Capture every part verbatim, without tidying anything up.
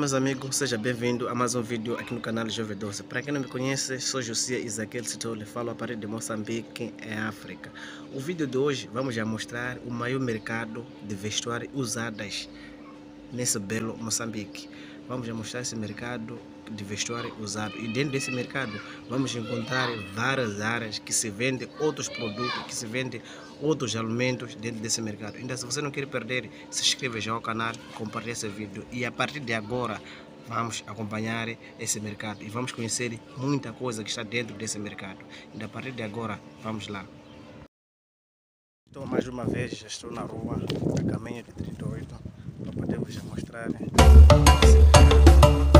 meus amigos, seja bem-vindo a mais um vídeo aqui no canal Jovem Doce. Para quem não me conhece, sou José Isaquiel Sitole, falo a partir de Moçambique, em África. O vídeo de hoje vamos já mostrar o maior mercado de vestuário usadas nesse belo Moçambique. Vamos já mostrar esse mercado de vestuário usado, e dentro desse mercado vamos encontrar várias áreas que se vendem outros produtos, que se vendem outros alimentos dentro desse mercado. Então, se você não quer perder, se inscreva já ao canal, compartilhe esse vídeo, e a partir de agora vamos acompanhar esse mercado e vamos conhecer muita coisa que está dentro desse mercado. Então, a partir de agora vamos lá. Então, mais uma vez já estou na rua, a caminho de trinta e oito, para podermos já mostrar esse mercado.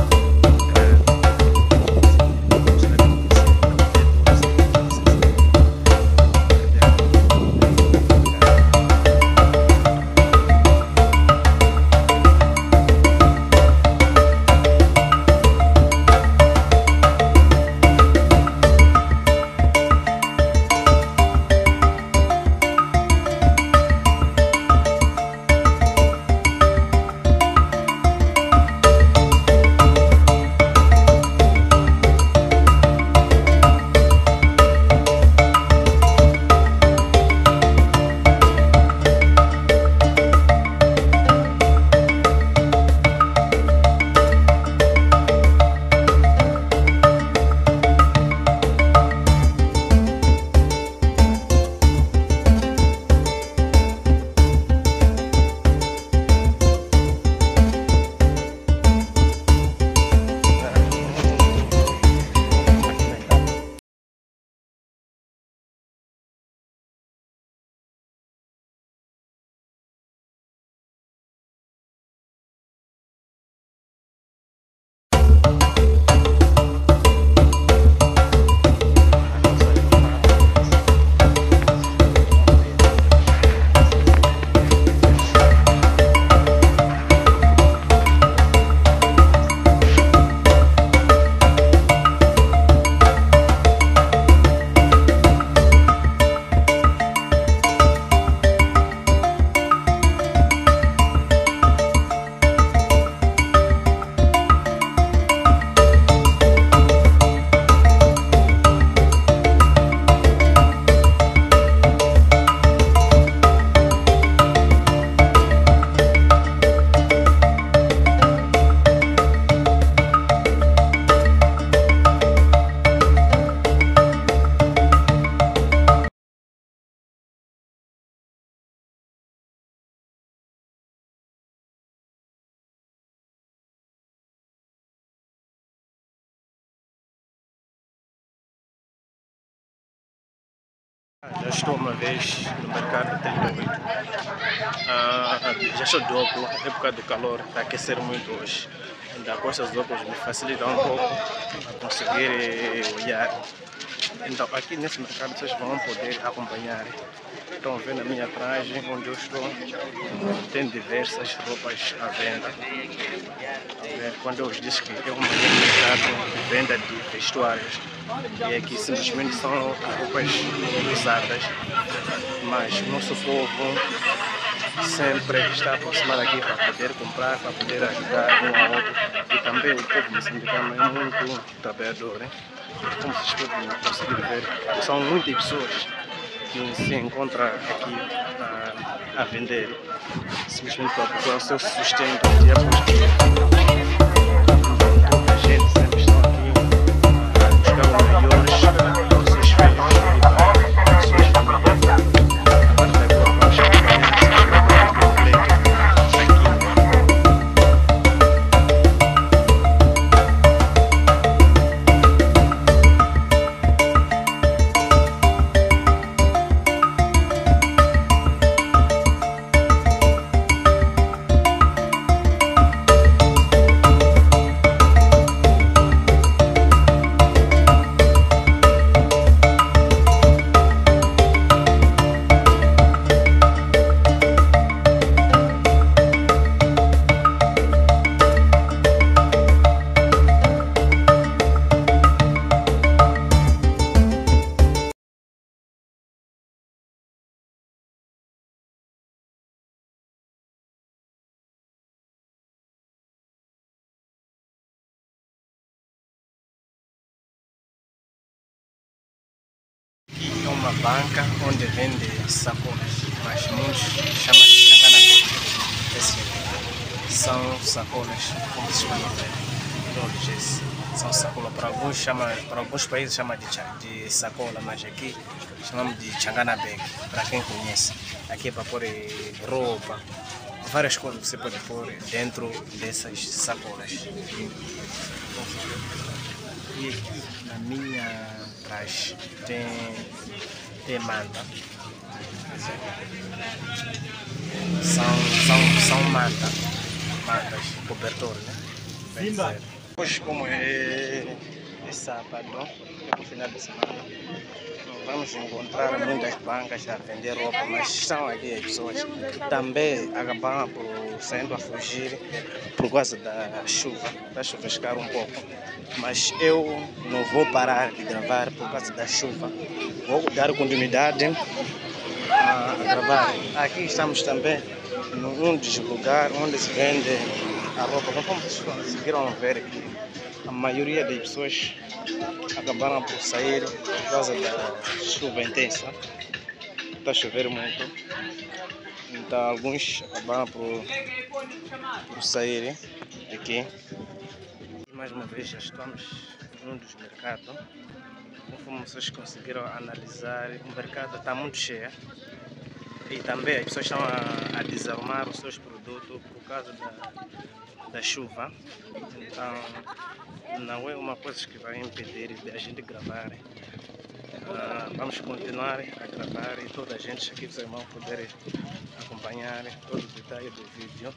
Já estou uma vez no mercado trinta e oito, ah, já estou de óculos, época do calor, está a aquecer muito hoje. Ainda com esses óculos me facilita um pouco a conseguir olhar. Então aqui nesse mercado vocês vão poder acompanhar. Estão vendo a minha traje onde eu estou, tem diversas roupas à venda. Quando eu disse que é um mercado de venda de vestuários, e aqui simplesmente são roupas usadas, mas o nosso povo sempre está aproximado aqui para poder comprar, para poder ajudar um ao outro, e também o povo moçambicano é muito trabalhador, hein? Como vocês podem conseguir ver, são muitas pessoas que se encontram aqui a, a vender, simplesmente para procurar o seu sustento dia após dia. Muita gente sempre está aqui a buscar o melhor para os seus filhos e para as suas famílias. A partir de agora vamos acompanhar esse mercado completo aqui. uma banca onde vende sacolas, mas muitos chamam de changana bag. Esses são sacolas, como se chama, todos esses são sacolas. Para alguns, chama, para alguns países chama de, de sacola, mas aqui chamamos de changana bag, para quem conhece. Aqui é para pôr roupa, várias coisas que você pode pôr dentro dessas sacolas. E aqui na minha trás tem, tem manta. São, são, são manta, mantas, cobertor, né? Bem dizer. Hoje, como é, é sábado, é o final de semana, vamos encontrar muitas bancas a vender roupa, mas estão aqui as pessoas também acabam por saindo a fugir por causa da chuva, da chuvascar um pouco. Mas eu não vou parar de gravar por causa da chuva, vou dar continuidade a gravar. Aqui estamos também num dos lugares onde se vende a roupa. Como vocês conseguiram ver aqui, a maioria das pessoas acabaram por sair por causa da chuva intensa. Está a chover muito, então alguns acabaram por, por sair aqui. E mais uma vez já estamos num dos mercados. Como vocês conseguiram analisar, o mercado está muito cheio e também as pessoas estão a, a desarmar os seus produtos por causa da, da chuva. Então não é uma coisa que vai impedir de a gente gravar. Uh, vamos continuar a gravar e toda a gente aqui, vocês vão poder acompanhar todo o detalhe do vídeo.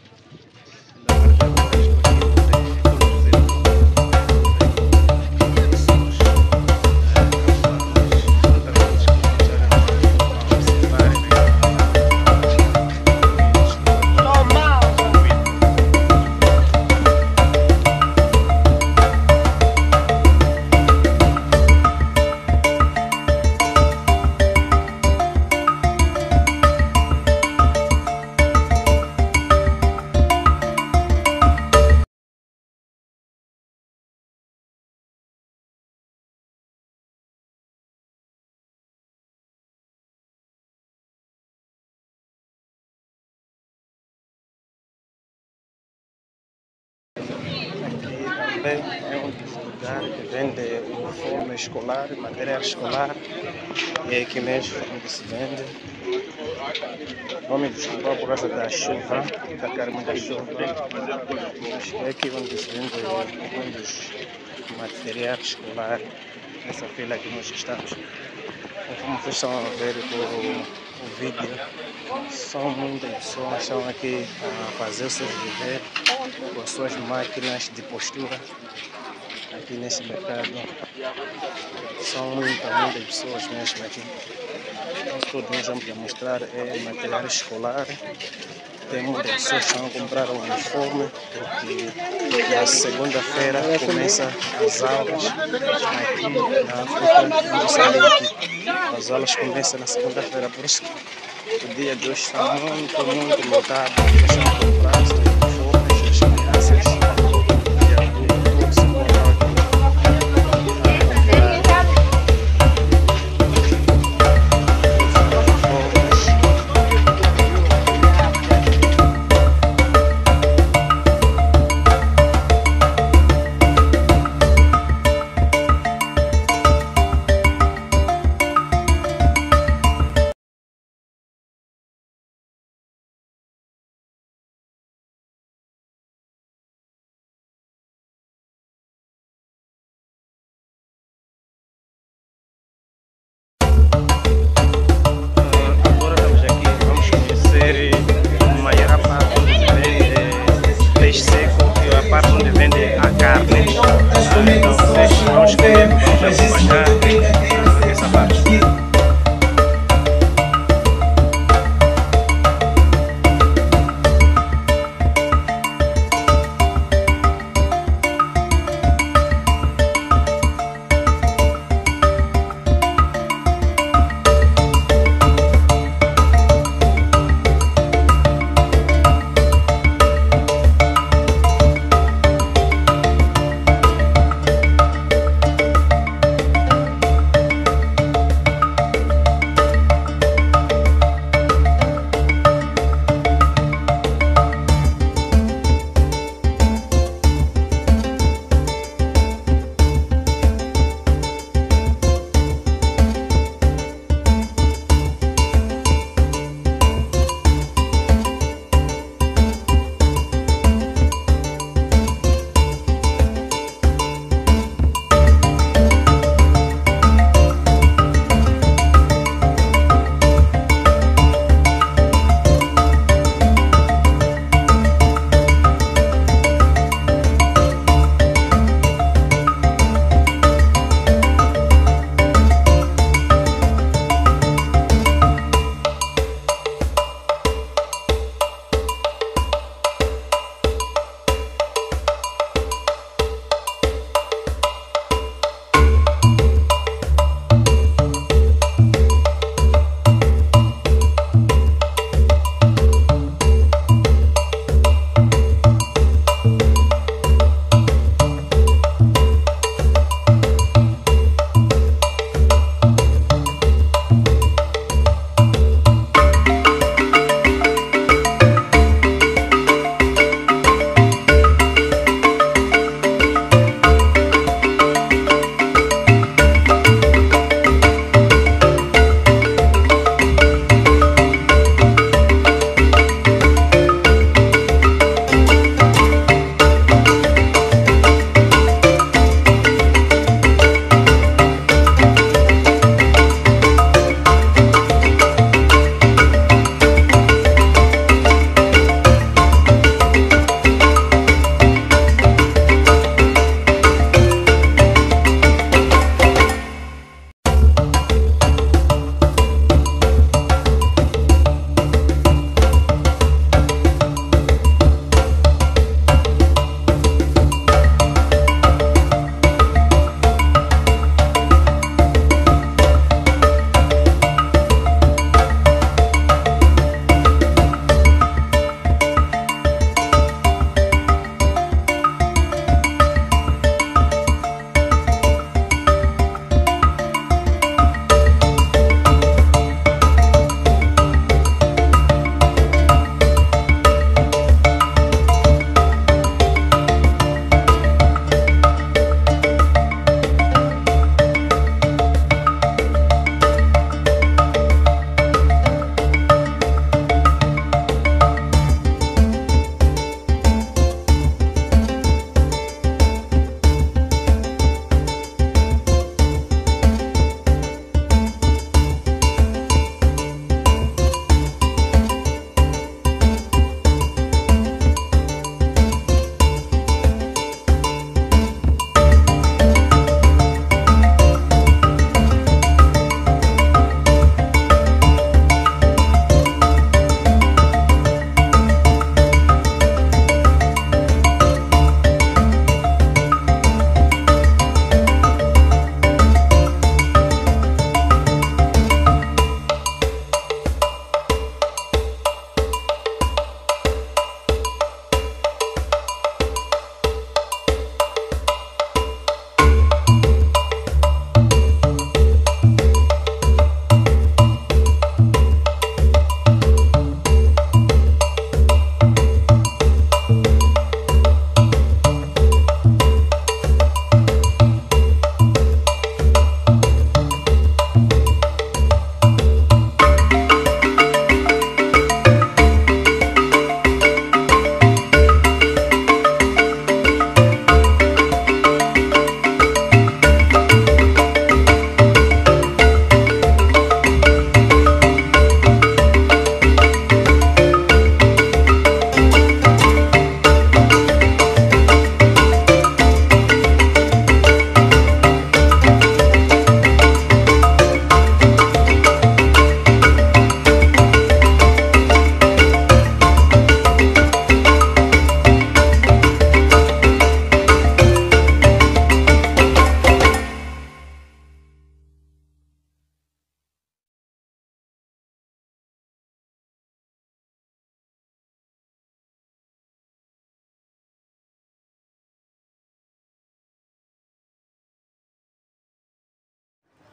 É um lugar que vende uniforme escolar, material escolar, e é aqui mesmo onde se vende. Vamos desculpar por causa da chuva, está caindo muita chuva, mas é aqui onde se vende muitos material escolar, nessa fila que nós estamos. Como vocês estão a ver o, o vídeo, são muitas pessoas que estão aqui a fazer o seu viver com as suas máquinas de postura aqui nesse mercado. São muitas, muitas pessoas mesmo aqui. Então, tudo nós vamos mostrar é material escolar. Tem muitas pessoas que estão a comprar o uniforme, porque na segunda-feira começam as aulas aqui na África, no Moçambique. As aulas começam na segunda-feira, por isso que o dia de hoje está muito, muito lotado. Estão a comprar os uniformes, as crianças, e adultos se encontram aqui.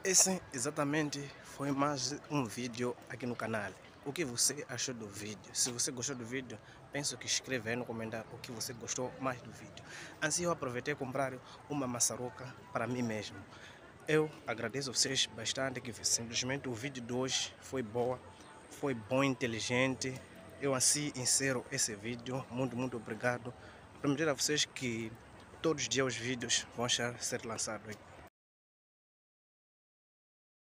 Esse exatamente foi mais um vídeo aqui no canal. O que você achou do vídeo? Se você gostou do vídeo, penso que escreva aí no comentário o que você gostou mais do vídeo. Assim eu aproveitei comprar uma maçaroca para mim mesmo. Eu agradeço a vocês bastante que simplesmente o vídeo de hoje foi boa, foi bom, inteligente. Eu assim encerro esse vídeo. Muito, muito obrigado. Prometer a vocês que todos os dias os vídeos vão estar ser lançados.